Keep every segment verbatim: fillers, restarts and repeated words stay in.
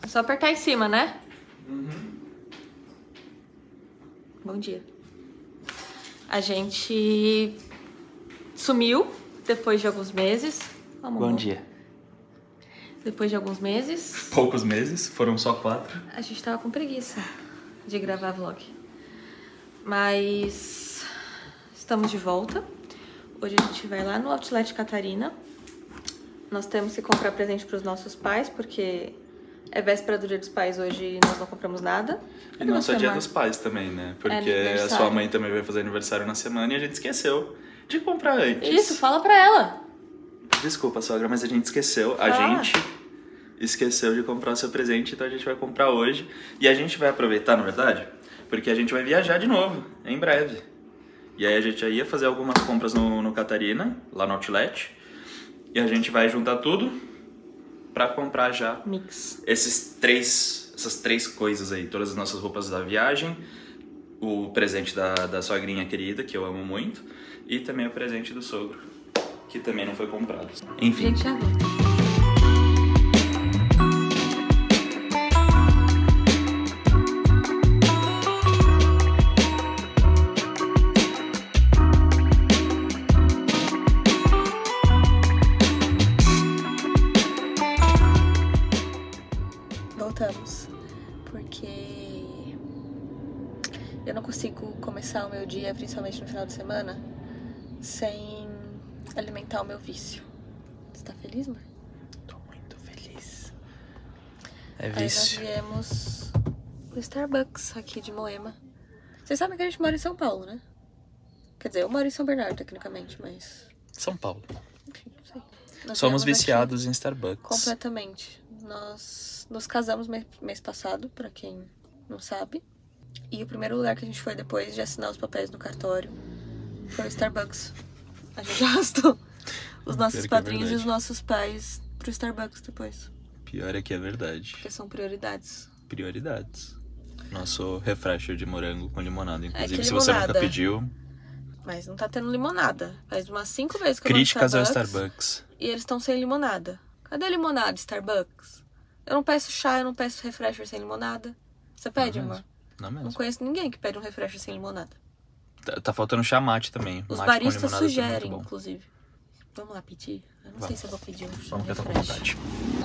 É só apertar em cima, né? Uhum. Bom dia. A gente sumiu depois de alguns meses. Vamos Bom lá. dia. Depois de alguns meses. Poucos meses, foram só quatro. A gente tava com preguiça de gravar vlog. Mas estamos de volta. Hoje a gente vai lá no Outlet Catarina. Nós temos que comprar presente para os nossos pais, porque é véspera do Dia dos Pais hoje e nós não compramos nada. E não só Dia dos Pais também, né? Porque É a sua mãe também vai fazer aniversário na semana e a gente esqueceu de comprar antes. Isso, fala pra ela. Desculpa, sogra, mas a gente esqueceu. A Fala. gente esqueceu de comprar o seu presente, então a gente vai comprar hoje. E a gente vai aproveitar, na verdade, porque a gente vai viajar de novo, em breve. E aí a gente já ia fazer algumas compras no, no Catarina, lá no Outlet. E a gente vai juntar tudo pra comprar já Mix. esses três, essas três coisas aí. Todas as nossas roupas da viagem, o presente da, da sogrinha querida, que eu amo muito, e também o presente do sogro, que também não foi comprado. Enfim. Gente, já volta. Voltamos, porque eu não consigo começar o meu dia, principalmente no final de semana, sem alimentar o meu vício. Você tá feliz, amor? Tô muito feliz. É Aí nós vício. viemos no Starbucks aqui de Moema. Vocês sabem que a gente mora em São Paulo, né? Quer dizer, eu moro em São Bernardo, tecnicamente, mas... São Paulo. Enfim, não sei. Nós Somos viemos aqui viciados em Starbucks. completamente. Nós nos casamos mês, mês passado, pra quem não sabe. E o primeiro lugar que a gente foi depois de assinar os papéis no cartório foi o Starbucks. A gente arrastou os nossos Pior que é padrinhos e verdade. os nossos pais pro Starbucks depois. Pior é que é verdade. Porque são prioridades. Prioridades. Nosso refresher de morango com limonada. Inclusive, que se você nunca limonada. pediu, Mas não tá tendo limonada. Faz umas cinco vezes que eu críticas vou ao no Starbucks. Starbucks. E eles estão sem limonada. Cadê a limonada, Starbucks? Eu não peço chá, eu não peço refresher sem limonada. Você pede, Não amor? mesmo. Não Não mesmo. conheço ninguém que pede um refresher sem limonada. Tá, tá faltando chamate também. Os Mate com baristas limonada também é sugerem, muito bom. inclusive. Vamos lá pedir? Eu não Vamos. sei se eu vou pedir um Vamos que eu tô com refresher. vontade.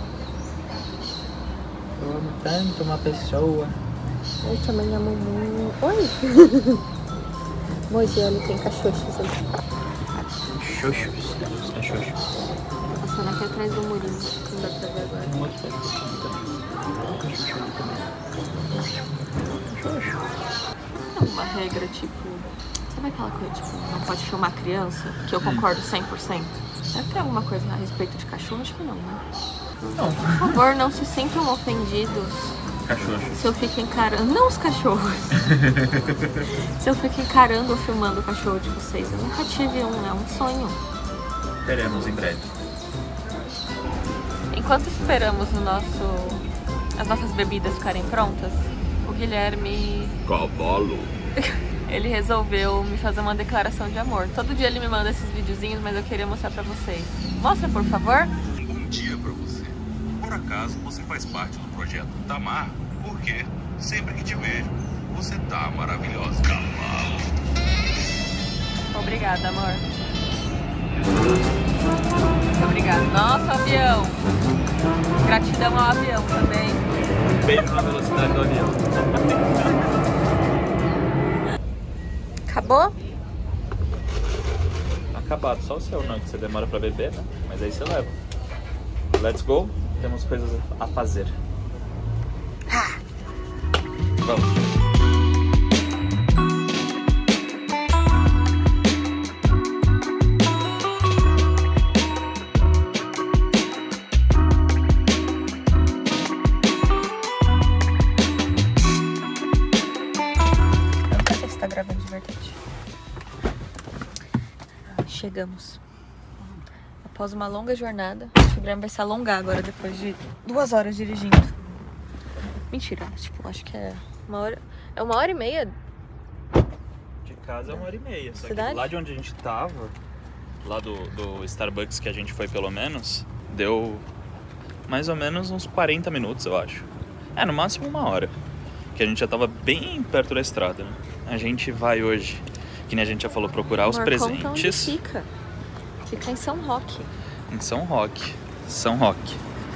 Eu amo tanto uma pessoa. Eu também amo muito. Oi! Mogiane tem cachorros ali. Xoxos. Os cachorros. Tô passando aqui atrás do murinho. Não dá pra ver agora. Um outro cachorro também. Um cachorro ali também. Xoxo. Tem uma regra, tipo... Sabe aquela coisa, tipo, não pode filmar criança? Que eu concordo cem por cento. Deve ter alguma coisa a respeito de cachorro? Acho que não, né? Não. Por favor, não se sintam ofendidos Cachorro. se eu fico encarando... Não os cachorros! Se eu fico encarando ou filmando o cachorro de vocês. Eu nunca tive um, é um sonho. Teremos em breve. Enquanto esperamos o nosso... as nossas bebidas ficarem prontas, o Guilherme... Cavalo. Ele resolveu me fazer uma declaração de amor. Todo dia ele me manda esses videozinhos, mas eu queria mostrar pra vocês. Mostra, por favor. Um bom dia pra você. Por acaso você faz parte do projeto Tamar? Porque sempre que te vejo, você tá maravilhosa. Cavalo. Obrigada, amor. Muito obrigada. Nossa, avião. Gratidão ao avião também. Beijo na velocidade do avião. Acabou? Acabado, só o seu não, que você demora pra beber, né? Mas aí você leva. Let's go, temos coisas a fazer. Vamos. Não sei se tá gravando de verdade. Chegamos. Após uma longa jornada, o Guilherme vai se alongar agora depois de duas horas dirigindo. Mentira, tipo, acho que é uma hora. É uma hora e meia. De casa é uma hora e meia. Só Cidade? que lá de onde a gente tava, lá do, do Starbucks que a gente foi pelo menos, deu mais ou menos uns quarenta minutos, eu acho. É, no máximo uma hora. Que a gente já tava bem perto da estrada, né? A gente vai hoje, que nem a gente já falou, procurar os Amor, presentes. conta onde fica. Fica em São Roque. Em São Roque. São Roque.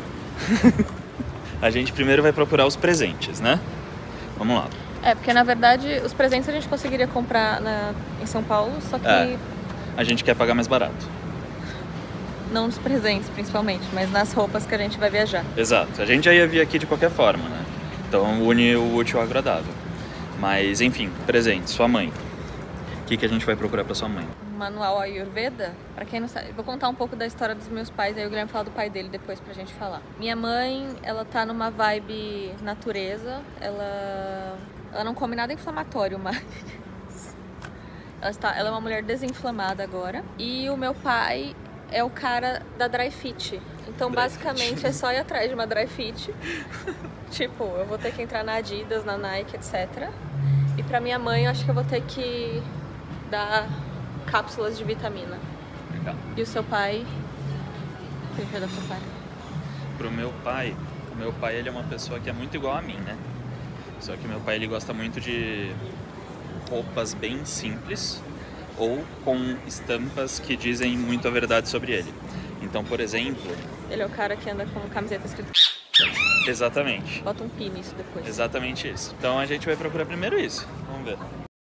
A gente primeiro vai procurar os presentes, né? Vamos lá. É, porque na verdade os presentes a gente conseguiria comprar na, em São Paulo, só que... É, a gente quer pagar mais barato. Não nos presentes, principalmente, mas nas roupas que a gente vai viajar. Exato. A gente já ia vir aqui de qualquer forma, né? Então une o útil ao agradável. Mas, enfim, presente. Sua mãe. O que, que a gente vai procurar pra sua mãe? Manual Ayurveda, pra quem não sabe, vou contar um pouco da história dos meus pais, aí o Guilherme fala do pai dele depois pra gente falar. Minha mãe, ela tá numa vibe natureza, ela, ela não come nada inflamatório, mas ela, está, ela é uma mulher desinflamada agora. E o meu pai é o cara da dry fit, então Dry basicamente fit. é só ir atrás de uma dry fit. Tipo, eu vou ter que entrar na Adidas, na Nike, etcétera. E pra minha mãe, eu acho que eu vou ter que dar cápsulas de vitamina. Legal. E o seu pai? O que vai dar pro seu pai? Pro meu pai, o meu pai ele é uma pessoa que é muito igual a mim, né? Só que meu pai ele gosta muito de roupas bem simples ou com estampas que dizem muito a verdade sobre ele. Então, por exemplo... Ele é o cara que anda com camiseta escrita... Exatamente. Bota um pi nisso depois. Exatamente isso. Então a gente vai procurar primeiro isso. Vamos ver.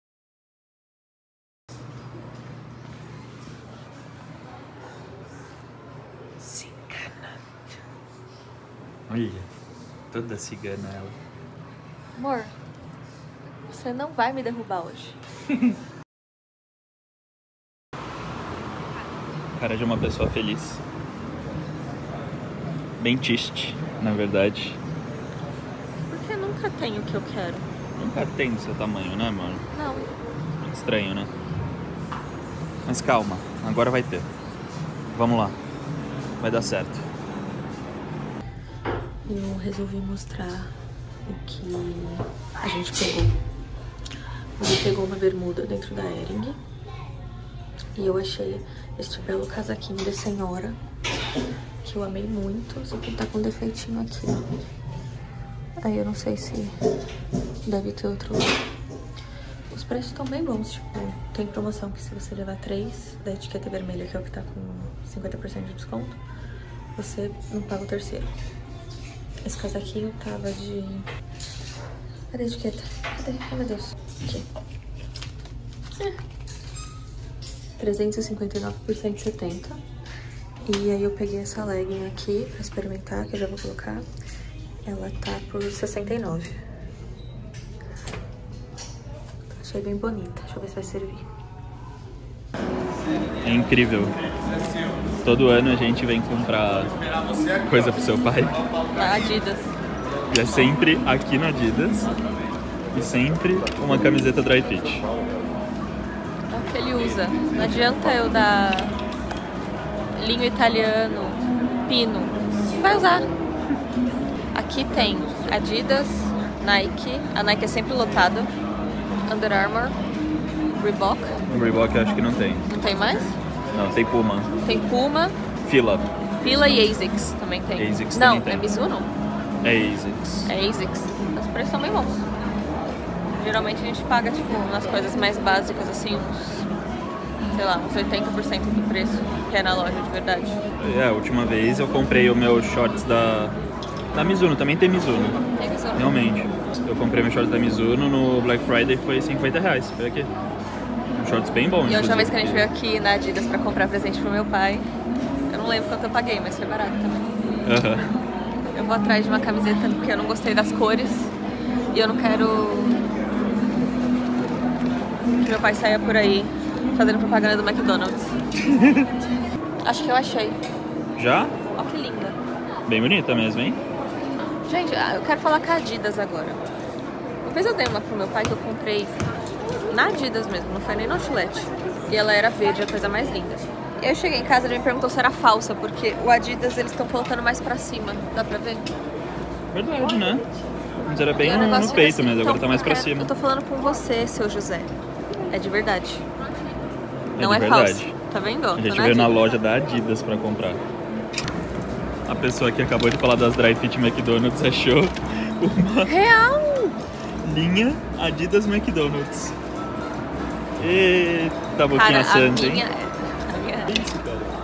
Cigana. Olha, toda cigana ela. Amor, você não vai me derrubar hoje. Cara de uma pessoa feliz. Bem triste, na verdade. Porque nunca tenho o que eu quero. Nunca tem do seu tamanho, né, mano? Não. Muito estranho, né? Mas calma, agora vai ter. Vamos lá. Vai dar certo. Eu resolvi mostrar o que a gente pegou. Ele pegou uma bermuda dentro da Hering. E eu achei este belo casaquinho de senhora, que eu amei muito, só que tá com um defeitinho aqui. Aí eu não sei se deve ter outro lá. Os preços estão bem bons, tipo, tem promoção que se você levar três da etiqueta vermelha, que é o que tá com cinquenta por cento de desconto, você não paga o terceiro. Esse casaquinho tava de... Cadê a etiqueta? Cadê? Ai, meu Deus. Aqui. É. trezentos e cinquenta e nove por cento de setenta. E aí eu peguei essa legging aqui pra experimentar, que eu já vou colocar. Ela tá por sessenta e nove. Achei bem bonita. Deixa eu ver se vai servir. É incrível. Todo ano a gente vem comprar coisa pro seu pai. Da Adidas. E é sempre aqui no Adidas. E sempre uma camiseta dry fit. É o que ele usa. Não adianta eu dar linho italiano, pino. Vai usar. Aqui tem Adidas, Nike. A Nike é sempre lotada. Under Armour, Reebok. O Reebok eu acho que não tem. Não tem mais? Não, tem Puma. Tem Puma, Fila. Fila e ASICS também tem. ASICS Não, também tem. é Mizuno? É ASICS. É ASICS. Os preços são bem bons. Geralmente a gente paga, tipo, nas coisas mais básicas, assim, uns, sei lá, uns oitenta por cento do preço, que é na loja de verdade. É, a última vez eu comprei o meu shorts da, da Mizuno. Também tem Mizuno. Tem Mizuno. Realmente. Eu comprei meu shorts da Mizuno no Black Friday, foi cinquenta reais. Foi aqui. Um shorts bem bom. E a última inclusive. vez que a gente veio aqui na Adidas pra comprar presente pro meu pai, eu não lembro quanto eu paguei, mas foi barato também. Aham. Eu vou atrás de uma camiseta porque eu não gostei das cores e eu não quero que meu pai saia por aí fazendo propaganda do McDonald's. Acho que eu achei. Já? Olha que linda. Bem bonita mesmo, hein? Gente, eu quero falar com a Adidas agora. Uma vez eu dei uma pro meu pai que eu comprei na Adidas mesmo, não foi nem no Outlet. E ela era verde, a coisa mais linda. E aí eu cheguei em casa e ele me perguntou se era falsa, porque o Adidas eles estão colocando mais pra cima. Dá pra ver? Verdade, né? Mas era bem E o no, no negócio peito fica assim. mesmo, agora Então, tá mais pra eu quero- cima. Eu tô falando com você, seu José. É de verdade. É Não de é verdade. falso. Tá vendo? A gente Tá veio na Adidas. loja da Adidas pra comprar. A pessoa que acabou de falar das Dry Fit McDonald's achou uma Real! linha Adidas McDonald's. Eita, boquinha Cara, a santa, hein? minha... A minha... Que isso,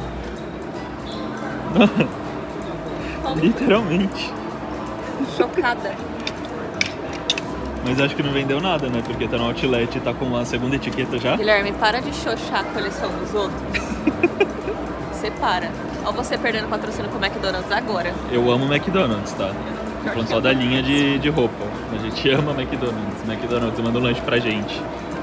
cara? Literalmente. Chocada. Mas acho que não vendeu nada, né? Porque tá no outlet e tá com a segunda etiqueta já. Guilherme, para de xoxar a coleção dos outros. Você para. Olha você perdendo patrocínio com o McDonald's agora. Eu amo McDonald's, tá? Tô falando só da linha de, de roupa. A gente ama McDonald's. McDonald's manda um lanche pra gente.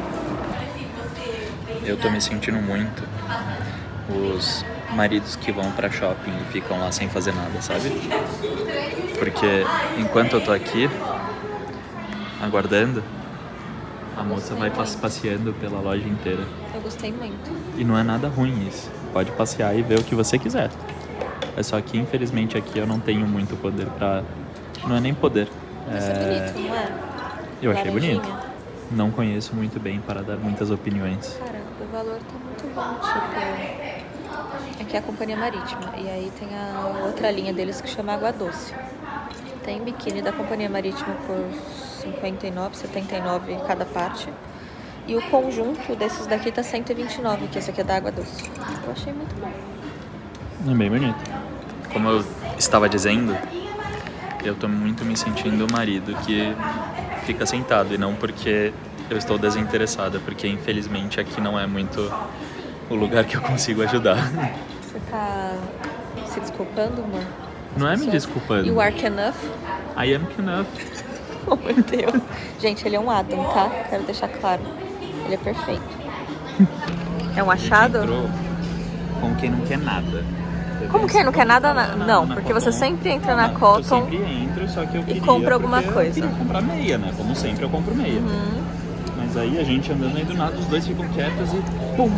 Eu tô me sentindo muito os maridos que vão pra shopping e ficam lá sem fazer nada, sabe? Porque enquanto eu tô aqui aguardando, a moça vai passeando pela loja inteira. Eu gostei muito. E não é nada ruim isso. Pode passear e ver o que você quiser. É só que, infelizmente, aqui eu não tenho muito poder pra... Não é nem poder. Isso é, é bonito, não é? Eu achei Laranjinha. bonito. Não conheço muito bem para dar muitas opiniões. Cara, o valor tá muito bom, tipo... Aqui é a Companhia Marítima. E aí tem a outra linha deles que chama Água Doce. Tem biquíni da Companhia Marítima por cinquenta e nove, setenta e nove cada parte. E o conjunto desses daqui tá cento e vinte e nove, que esse aqui é da Água Doce. Eu achei muito bom. É bem bonito. Como eu estava dizendo, eu tô muito me sentindo o marido que fica sentado. E não porque eu estou desinteressada, porque infelizmente aqui não é muito o lugar que eu consigo ajudar. Você tá se desculpando, amor? Não é me desculpando. You are enough? I am enough. Oh, meu Deus. Gente, ele é um Adam, tá? Quero deixar claro. Ele é perfeito. É um achado? Entrou com quem não quer nada. Como que não quer nada? Na... Não, na porque Cotton. você sempre entra na Eu Cotton sempre entro, só que eu queria, e compra alguma porque coisa. Eu queria comprar meia, né? Como sempre eu compro meia. Uhum. Mas aí a gente andando aí do nada, os dois ficam quietos e pum!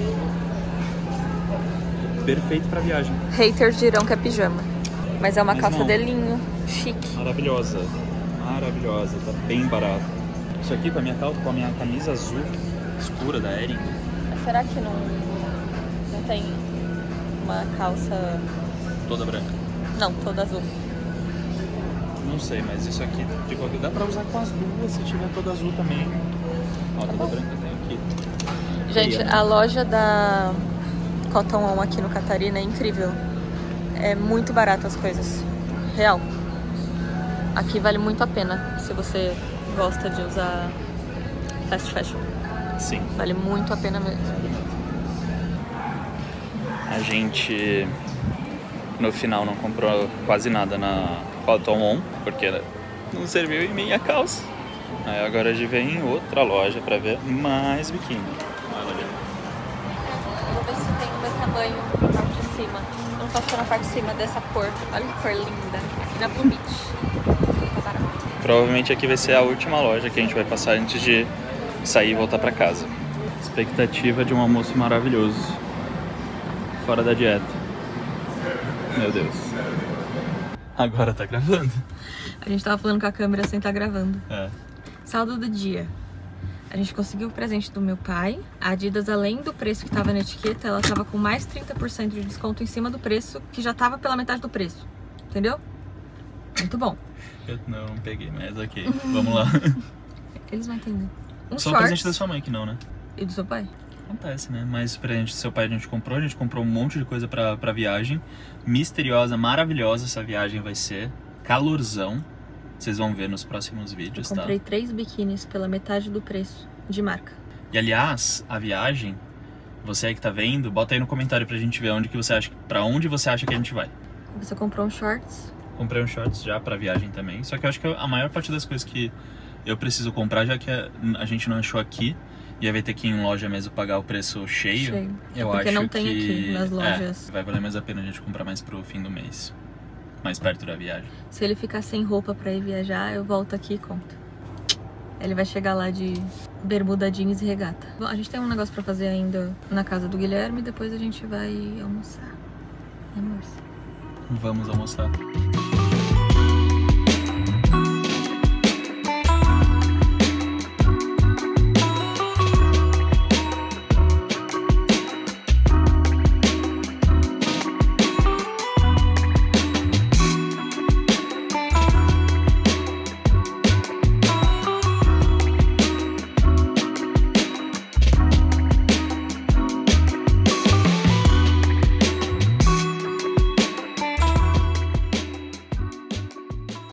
Perfeito pra viagem. Haters dirão que é pijama. Mas é uma Mas calça não. de linho, chique. Maravilhosa. Maravilhosa. Tá bem barato. Isso aqui com a minha, cal... com a minha camisa azul escura da Ering. Mas será que não, não tem uma calça... Toda branca. Não, toda azul. Não sei, mas isso aqui de qualquer... dá pra usar com as duas se tiver toda azul também. Ó, toda branca tem aqui. Gente, a loja da Cotton On aqui no Catarina é incrível. É muito barato as coisas. Real. Aqui vale muito a pena se você gosta de usar fast fashion. Sim. Vale muito a pena mesmo. A gente no final não comprou quase nada na Cotton On, porque não serviu em minha calça. Aí agora a gente vem em outra loja pra ver mais biquíni. Vou ver se tem o meu tamanho na parte de cima. Não posso na parte de cima dessa cor. Olha que cor linda. Aqui na Blue Beach. Tá barato. Provavelmente aqui vai ser a última loja que a gente vai passar antes de sair e voltar pra casa. Expectativa de um almoço maravilhoso. Fora da dieta. Meu Deus. Agora tá gravando. A gente tava falando com a câmera sem estar gravando. É. Saldo do dia. A gente conseguiu o presente do meu pai. A Adidas, além do preço que tava na etiqueta, ela tava com mais trinta por cento de desconto em cima do preço, que já tava pela metade do preço. Entendeu? Muito bom. Eu não peguei, mas ok. Vamos lá. Eles vão entender. Um Só o shorts. presente da sua mãe que não, né? E do seu pai? Acontece, né? Mas o presente do seu pai a gente comprou. A gente comprou um monte de coisa pra, pra viagem. Misteriosa, maravilhosa essa viagem vai ser. Calorzão. Vocês vão ver nos próximos vídeos, Eu comprei tá? três biquínis pela metade do preço de marca. E aliás, a viagem, você aí que tá vendo, bota aí no comentário pra gente ver onde que você acha, pra onde você acha que a gente vai. Você comprou um shorts? Comprei um shorts já pra viagem também. Só que eu acho que a maior parte das coisas que eu preciso comprar, já que a gente não achou aqui, e aí vai ter que ir em loja mesmo pagar o preço cheio. Cheio. Eu Porque acho não tem que aqui nas lojas. É, vai valer mais a pena a gente comprar mais pro fim do mês. Mais perto da viagem. Se ele ficar sem roupa pra ir viajar, eu volto aqui e conto. Ele vai chegar lá de bermuda, jeans e regata. Bom, a gente tem um negócio pra fazer ainda na casa do Guilherme e depois a gente vai almoçar. Amor. Vamos almoçar.